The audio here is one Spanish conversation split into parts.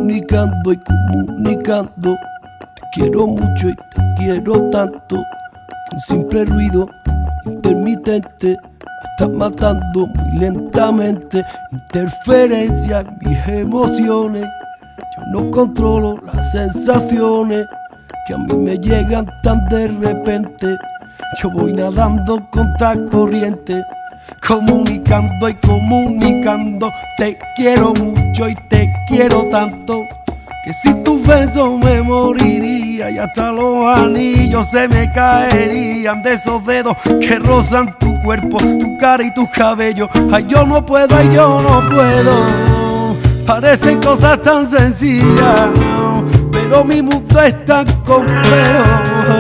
comunicando y comunicando. Te quiero mucho y te quiero tanto que un simple ruido intermitente me está matando muy lentamente. Interferencia en mis emociones. Yo no controlo las sensaciones que a mí me llegan tan de repente. Yo voy nadando contra corriente, comunicando y comunicando. Te quiero mucho y te quiero tanto que sin tu beso me moriría y hasta los anillos se me caerían de esos dedos que rozan tu cuerpo, tu cara y tus cabellos. Ay, yo no puedo, ay, yo no puedo. Parecen cosas tan sencillas, pero mi mundo es tan complejo.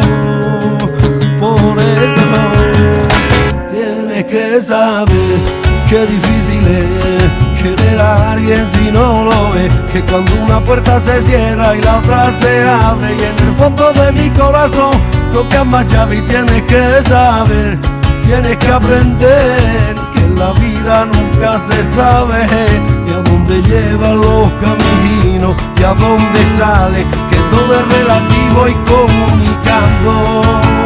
Por eso tienes que saber qué difícil es querer a alguien si no lo ves. Que cuando una puerta se cierra y la otra se abre, y en el fondo de mi corazón toca más llave. Y tienes que saber, tienes que aprender que en la vida nunca se sabe y a dónde llevan los caminos y a dónde sale, que todo es relativo y comunicando.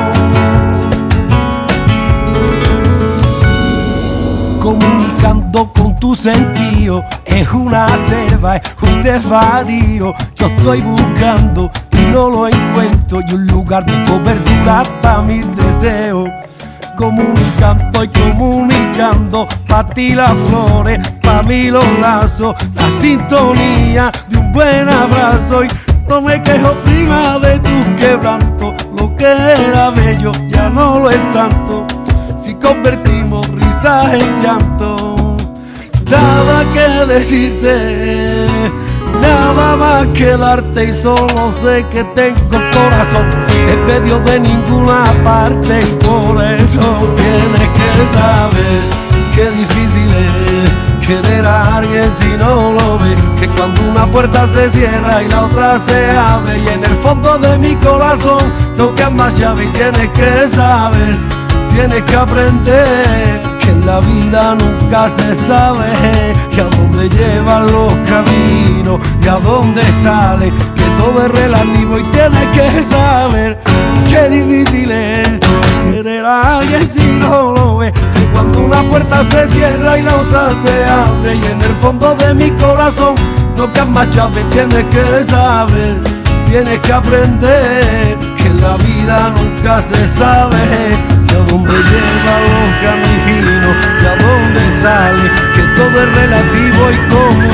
Comunicando con tu sentido es una selva, es un desvarío. Yo estoy buscando y no lo encuentro, y un lugar de cobertura para mis deseos. Comunicando y comunicando, pa' ti las flores, pa' mí los lazos, la sintonía de un buen abrazo. Y no me quejo, prima, de tus quebrantos. Lo que era bello ya no lo es tanto, si convertimos risas en llanto. Nada que decirte, nada más que darte, y solo sé que tengo el corazón en medio de ninguna parte. Y por eso tienes que saber qué difícil es querer a alguien si no lo ves. Que cuando una puerta se cierra y la otra se abre, y en el fondo de mi corazón no queda más llave. Y tienes que saber, tienes que aprender que en la vida nunca se sabe y a dónde llevan los caminos y a dónde sale, que todo es relativo. Y tienes que saber qué difícil es querer a alguien si no lo ves. Que cuando una puerta se cierra y la otra se abre, y en el fondo de mi corazón no queda más llave. Tienes que saber, tienes que aprender que en la vida nunca se sabe y a dónde llevan los caminos y a dónde sale, que todo es relativo y común.